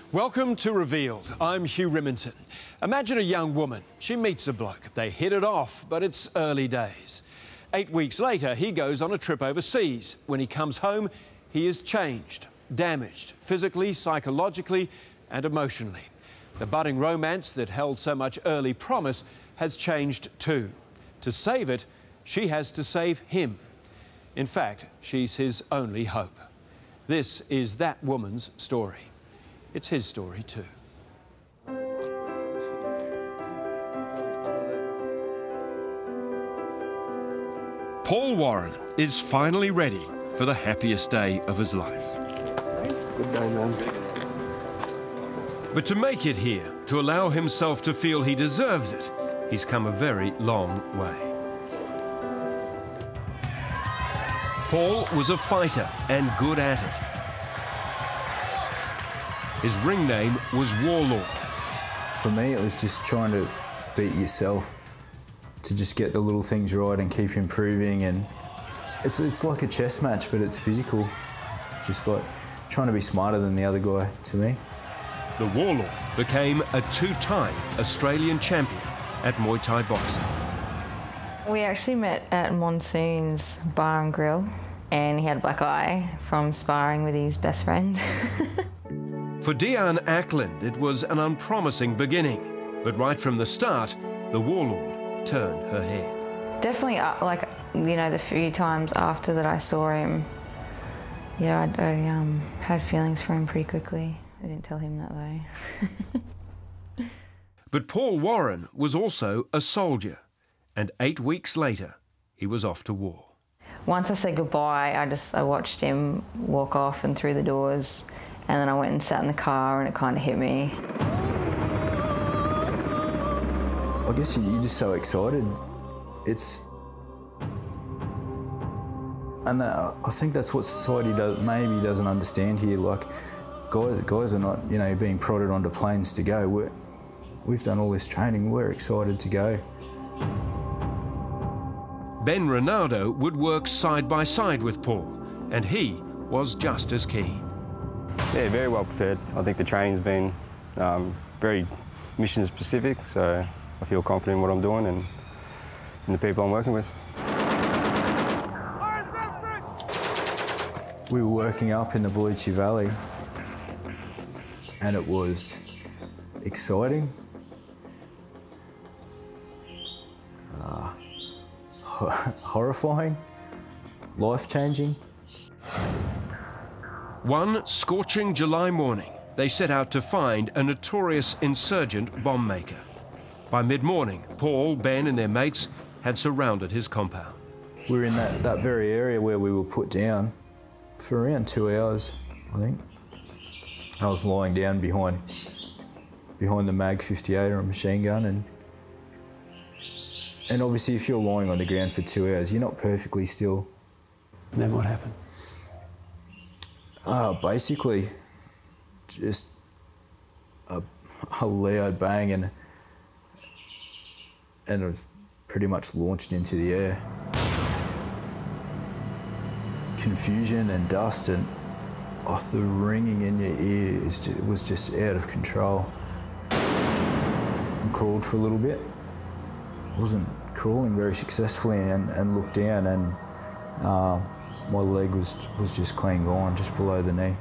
Welcome to Revealed. I'm Hugh Riminton. Imagine a young woman. She meets a bloke. They hit it off, but it's early days. 8 weeks later, he goes on a trip overseas. When he comes home, he is changed, damaged, physically, psychologically and emotionally. The budding romance that held so much early promise has changed too. To save it, she has to save him. In fact, she's his only hope. This is that woman's story. It's his story too. Paul Warren is finally ready for the happiest day of his life. Good day, man. But to make it here, to allow himself to feel he deserves it, he's come a very long way. Paul was a fighter and good at it. His ring name was Warlord. For me, it was just trying to beat yourself, to just get the little things right and keep improving. And it's like a chess match, but it's physical. Just like trying to be smarter than the other guy, to me. The Warlord became a two-time Australian champion at Muay Thai boxing. We actually met at Monsoon's Bar and Grill, and he had a black eye from sparring with his best friend. For Deanne Ackland, it was an unpromising beginning, but right from the start, the Warlord turned her head. Definitely, like, you know, the few times after that I saw him, yeah, I had feelings for him pretty quickly. I didn't tell him that though. But Paul Warren was also a soldier, and 8 weeks later, he was off to war. Once I said goodbye, I watched him walk off and through the doors, and then I went and sat in the car and it kind of hit me. I guess you're just so excited. And I think that's what society maybe doesn't understand here. Like, guys are not, you know, being prodded onto planes to go. We've done all this training, we're excited to go. Ben Ronaldo would work side by side with Paul, and he was just as keen. Yeah, very well prepared. I think the training's been very mission specific, so I feel confident in what I'm doing and in the people I'm working with. We were working up in the Belucci Valley, and it was exciting, horrifying, life-changing. One scorching July morning, they set out to find a notorious insurgent bomb maker. By mid-morning, Paul, Ben and their mates had surrounded his compound. We were in that very area where we were put down for around 2 hours, I think. I was lying down behind the Mag 58 or a machine gun, and obviously if you're lying on the ground for 2 hours, you're not perfectly still. And then what happened? Basically, just a loud bang and it was pretty much launched into the air. Confusion and dust and the ringing in your ear was just out of control. I crawled for a little bit. I wasn't crawling very successfully and looked down, and my leg was just clean gone, just below the knee.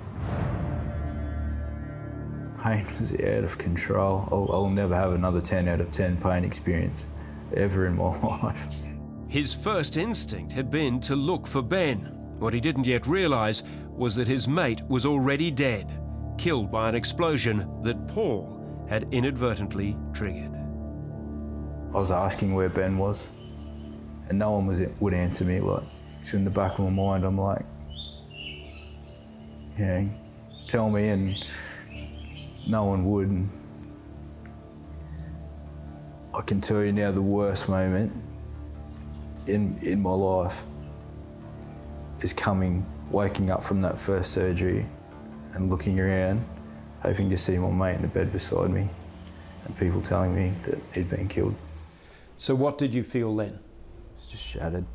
Pain was out of control. I'll never have another 10 out of 10 pain experience ever in my life. His first instinct had been to look for Ben. What he didn't yet realise was that his mate was already dead, killed by an explosion that Paul had inadvertently triggered. I was asking where Ben was, and no one would answer me. Like, so in the back of my mind, I'm like, yeah, tell me, and no one would. And I can tell you now, the worst moment in my life is waking up from that first surgery and looking around, hoping to see my mate in the bed beside me, and people telling me that he'd been killed. So what did you feel then? It's just shattered.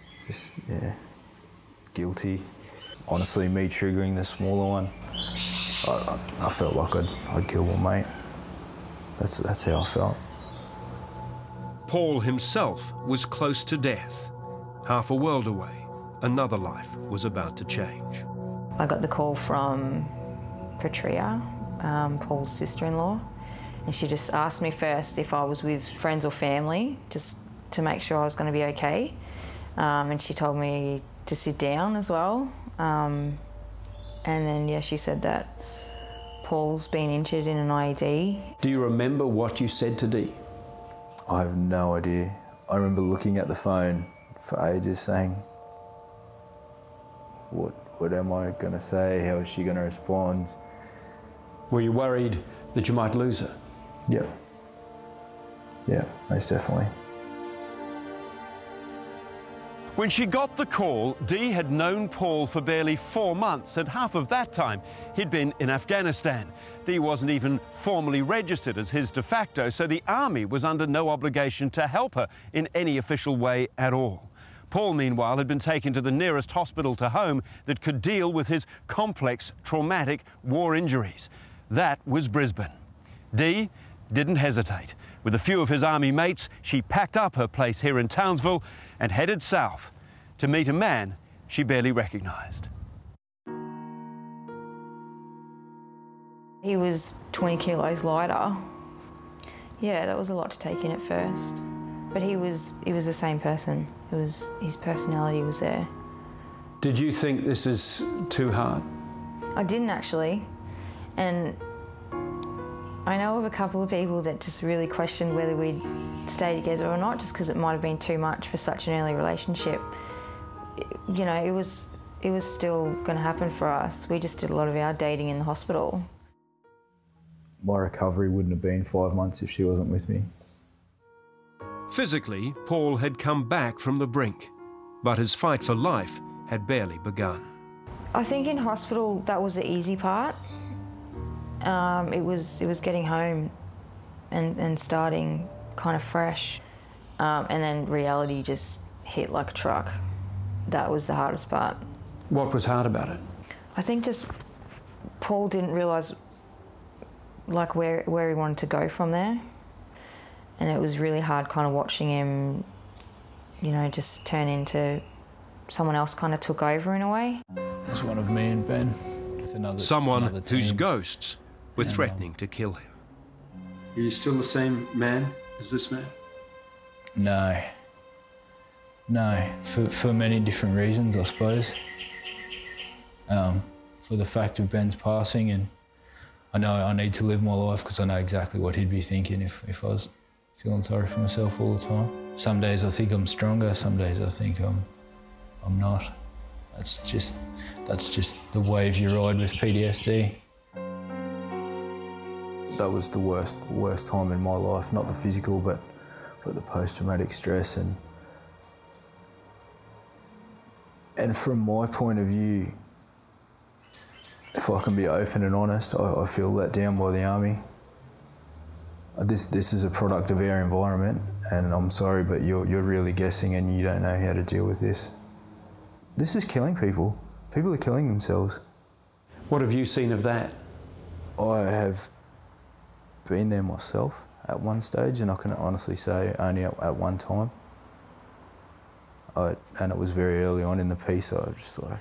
Yeah, guilty. Honestly, me triggering the smaller one I felt like I'd killed my mate. That's how I felt. Paul himself was close to death. Half a world away, another life was about to change. I got the call from Patria, Paul's sister-in-law, and she just asked me first if I was with friends or family, just to make sure I was going to be okay. And she told me to sit down as well. And then, yeah, she said that Paul's been injured in an IED. Do you remember what you said to Dee? I have no idea. I remember looking at the phone for ages saying, what am I going to say? How is she going to respond? Were you worried that you might lose her? Yeah. Yeah, most definitely. When she got the call, Dee had known Paul for barely 4 months, and half of that time he'd been in Afghanistan. Dee wasn't even formally registered as his de facto, so the army was under no obligation to help her in any official way at all. Paul, meanwhile, had been taken to the nearest hospital to home that could deal with his complex, traumatic war injuries. That was Brisbane. Dee didn't hesitate. With a few of his army mates, she packed up her place here in Townsville and headed south to meet a man she barely recognised. He was 20 kilos lighter. Yeah, that was a lot to take in at first. But he was the same person. His personality was there. Did you think this is too hard? I didn't actually. And I know of a couple of people that just really questioned whether we'd stay together or not, just because it might have been too much for such an early relationship. You know, it was still going to happen for us. We just did a lot of our dating in the hospital. My recovery wouldn't have been 5 months if she wasn't with me. Physically, Paul had come back from the brink, but his fight for life had barely begun. I think in hospital that was the easy part. It was getting home and starting kind of fresh, and then reality just hit like a truck. That was the hardest part. What was hard about it? I think just Paul didn't realise like where he wanted to go from there, and it was really hard kind of watching him, you know, just turn into someone else kind of took over in a way. There's one of me and Ben. Someone whose ghosts were threatening to kill him. Are you still the same man as this man? No. No, for many different reasons, I suppose. For the fact of Ben's passing, and I know I need to live my life because I know exactly what he'd be thinking if I was feeling sorry for myself all the time. Some days I think I'm stronger, some days I think I'm not. That's just the wave you ride with PTSD. That was the worst time in my life, not the physical, but the post-traumatic stress. And from my point of view, if I can be open and honest, I feel let down by the army. This is a product of our environment, and I'm sorry, but you're really guessing and you don't know how to deal with this. This is killing people. People are killing themselves. What have you seen of that? I have been there myself at one stage, and I can honestly say only at one time. And it was very early on in the piece. I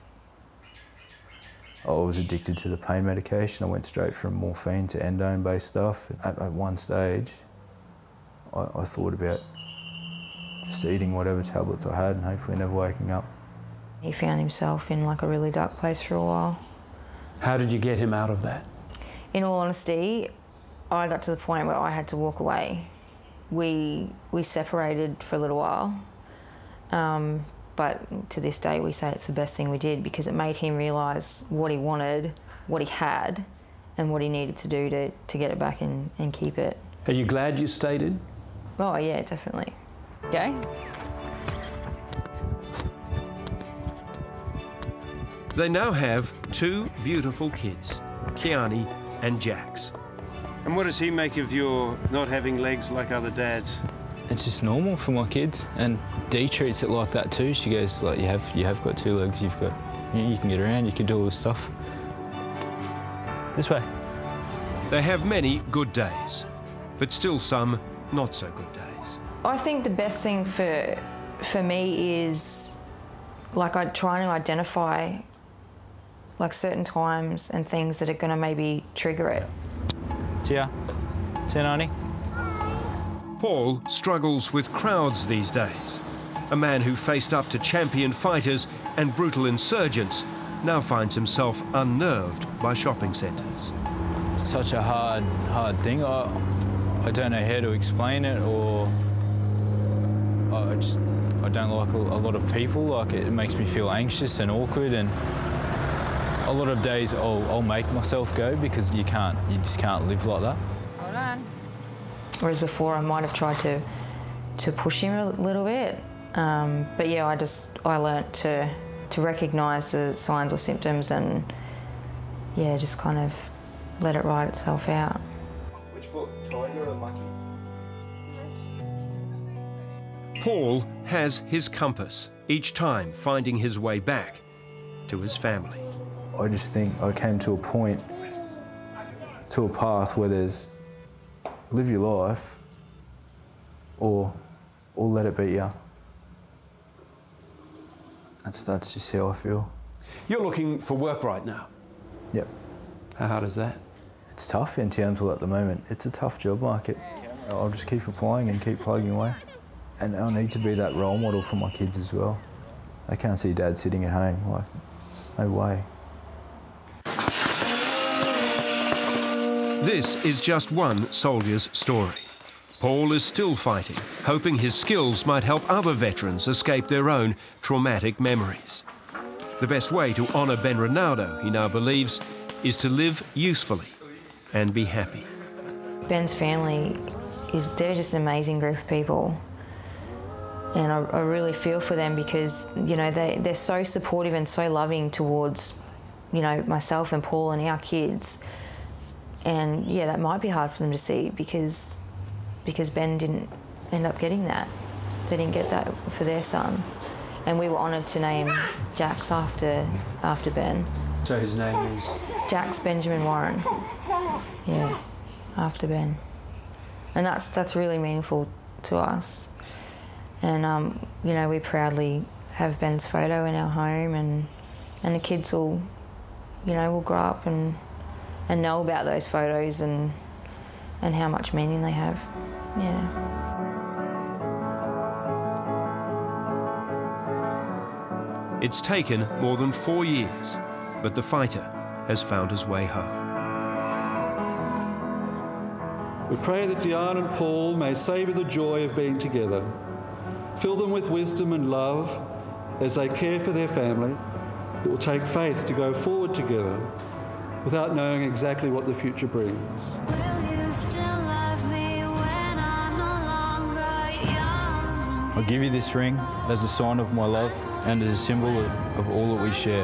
was addicted to the pain medication. I went straight from morphine to endone-based stuff. At one stage, I thought about just eating whatever tablets I had and hopefully never waking up. He found himself in like a really dark place for a while. How did you get him out of that? In all honesty, I got to the point where I had to walk away. We separated for a little while, but to this day we say it's the best thing we did because it made him realise what he wanted, what he had, and what he needed to do to get it back and keep it. Are you glad you stayed in? Oh yeah, definitely. Okay. They now have 2 beautiful kids, Kiani and Jax. And what does he make of your not having legs like other dads? It's just normal for my kids, and Dee treats it like that too. She goes like, you have got 2 legs, you can get around, you can do all this stuff. This way. They have many good days, but still some not so good days. I think the best thing for me is like trying to identify like certain times and things that are going to maybe trigger it. Chia. Chia, Nani. Paul struggles with crowds these days. A man who faced up to champion fighters and brutal insurgents now finds himself unnerved by shopping centres. Such a hard thing. I don't know how to explain it, or I don't like a lot of people. Like, it makes me feel anxious and awkward, and a lot of days I'll make myself go because you just can't live like that. Hold on. Whereas before I might have tried to push him a little bit, but yeah, I learnt to recognise the signs or symptoms and yeah, just kind of let it ride itself out. Which book? Tiger or Lucky? Paul has his compass, each time finding his way back to his family. I just think I came to a point, to a path where there's live your life or let it be you. That's just how I feel. You're looking for work right now. Yep. How hard is that? It's tough in Townsville at the moment. It's a tough job market. I'll just keep applying and keep plugging away. And I need to be that role model for my kids as well. They can't see Dad sitting at home, like, no way. This is just one soldier's story. Paul is still fighting, hoping his skills might help other veterans escape their own traumatic memories. The best way to honour Ben Ronaldo, he now believes, is to live usefully and be happy. Ben's family, they're just an amazing group of people. And I really feel for them because, you know, they're so supportive and so loving towards, you know, myself and Paul and our kids. And yeah, that might be hard for them to see because Ben didn't end up getting that. They didn't get that for their son. And we were honoured to name Jax after Ben. So his name is? Jax Benjamin Warren. Yeah, after Ben. And that's really meaningful to us. And you know, we proudly have Ben's photo in our home, and the kids will, you know, will grow up and know about those photos and how much meaning they have. Yeah. It's taken more than 4 years, but the fighter has found his way home. We pray that Diana and Paul may savour the joy of being together. Fill them with wisdom and love as they care for their family. It will take faith to go forward together without knowing exactly what the future brings. I give you this ring as a sign of my love and as a symbol of all that we share.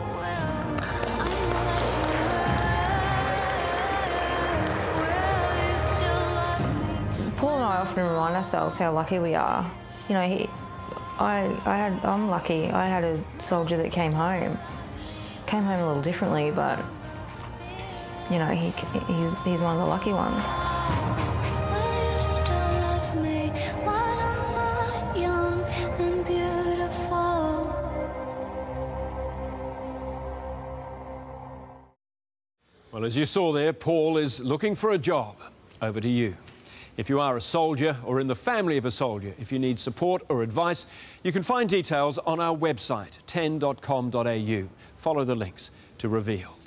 Paul and I often remind ourselves how lucky we are. You know, I'm lucky. I had a soldier that came home a little differently, but you know, he's one of the lucky ones. Well, as you saw there, Paul is looking for a job. Over to you. If you are a soldier or in the family of a soldier, if you need support or advice, you can find details on our website, 10.com.au. Follow the links to reveal.